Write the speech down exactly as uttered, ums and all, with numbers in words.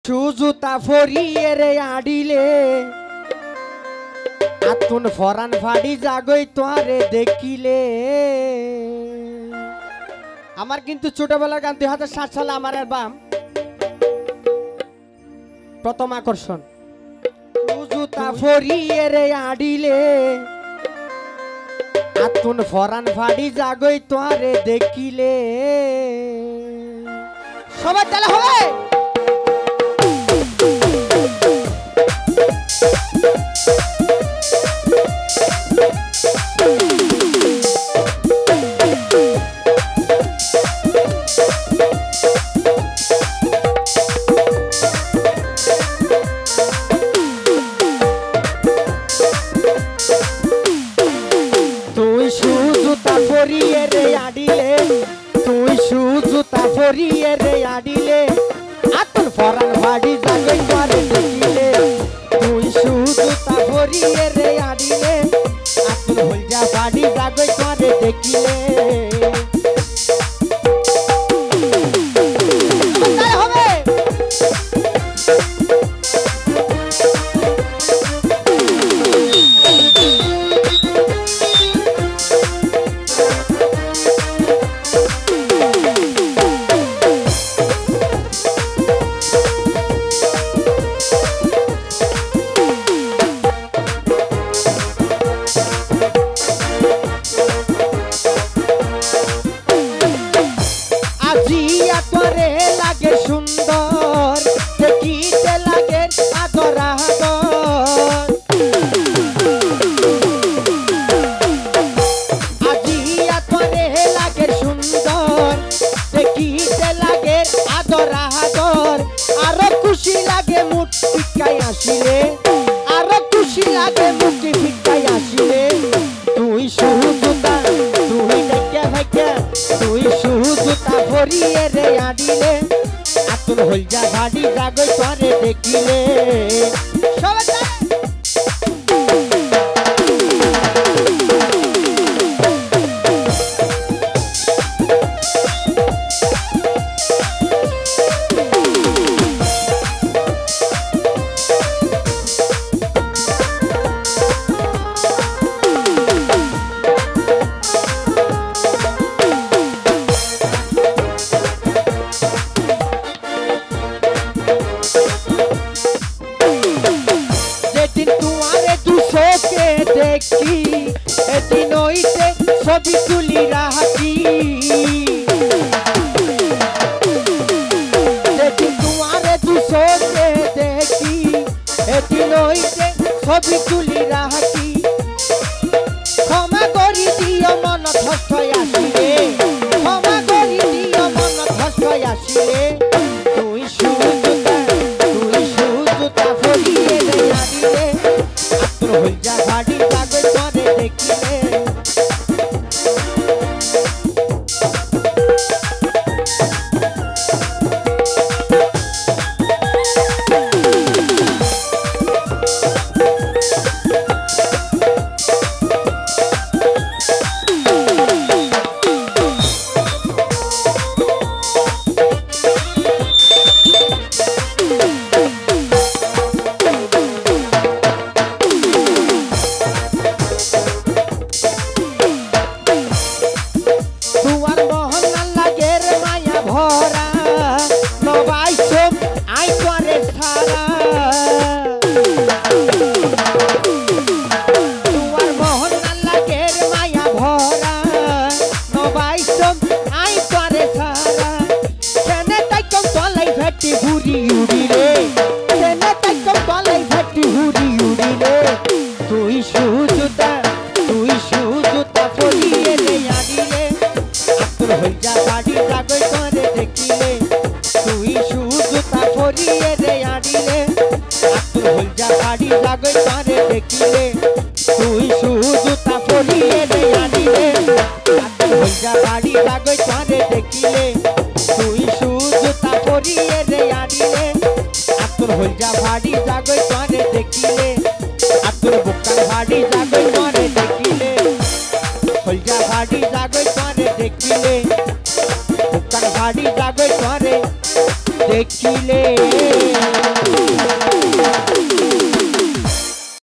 সুজুতা ফরিয়ে রে আডিলে আতুন ফরান ফাড়ি জাগই তোরে দেখিলে। আমার কিন্তু ছোটবেলার গান দুই হাজার সাত সালে আমার অ্যালবাম প্রথম আকর্ষণ। সুজুতা ফরিয়ে রে আডিলে আতুন ফরান ফাড়ি জাগই তোরে দেখিলে। সবাই তাহলে হবে তুই সুজুতা ফরিয়ে রে আডিলে তুই সুজুতা ফরিয়ে রে আডিলে আতুন ফরান ফাড়ি জাগই তোরে দেখিলে। তুই সুজুতা ফরিয়ে রে আডিলে আতুন হলজা ফাড়ি জাগই তোরে দেখিলে। আজিয়া তোরে লাগে সুন্দর দেখিতে লাগে আদর আদর। আজিয়া তোরে লাগে সুন্দর দেখিতে লাগে আদর আদর। আরো খুশি লাগে মুখ ফিকাই আসিলে আরো খুশি লাগে মুখ ফিকাই আসিলে। তুই সুজুতা তুই দেখে ভাইকে তুই সুজুতা ফরিয়ে রে আডিলে আতুন হলজা ফাড়ি জাগই তোরে দেখিলে। যেদিন তোমারে দুশোকে দেখি এদিন ওইতে ছবি তুলি রাখি। যেদিন তোমারে দুশোকে দেখি এদিন ওইতে ছবি তুলি রাখি। ক্ষমা করি দিও মন কষ্ট আসিলে ক্ষমা করি দিও মন কষ্ট আসিলে। তুই সুজুতা তুই সুজুতা ফরিয়ে রে আডিলে আতুন হলজা ফাড়ি জাগই তোরে দেখিলে। তুয়ার মোহন লাগের মায়া ভরা নবাই সব আই তোরে ছাড়া। তুয়ার মোহন লাগের মায়া ভরা নবাই সব আই তোরে ছাড়া। কেনে তাই কম তলাই ভেটি ঘুরি উড়িলে কেনে তাই কম তলাই ভেটি ঘুরি উড়িলে। তুই সুজুতা তুই সুজুতা ফরিয়ে রে আডিলে আতুন হলজা ফাড়ি জাগই তোরে দেখিলে। তুই সুজুতা ফরিয়ে রে আডিলে আতুন হলজা ফাড়ি জাগই তোরে দেখিলে। তুই সুজুতা ফরিয়ে রে আডিলে আতুন হলজা ফাড়ি জাগই তোরে দেখিলে। তুই সুজুতা ফরিয়ে রে আডিলে আতুন হলজা ফাড়ি জাগই তোরে দেখিলে। আতুন বুকান ফাড়ি জাগই তোরে দেখিলে হলজা ফাড়ি জাগই তোরে দেখিলে বুকান ফাড়ি জাগই তোরে দেখিলে।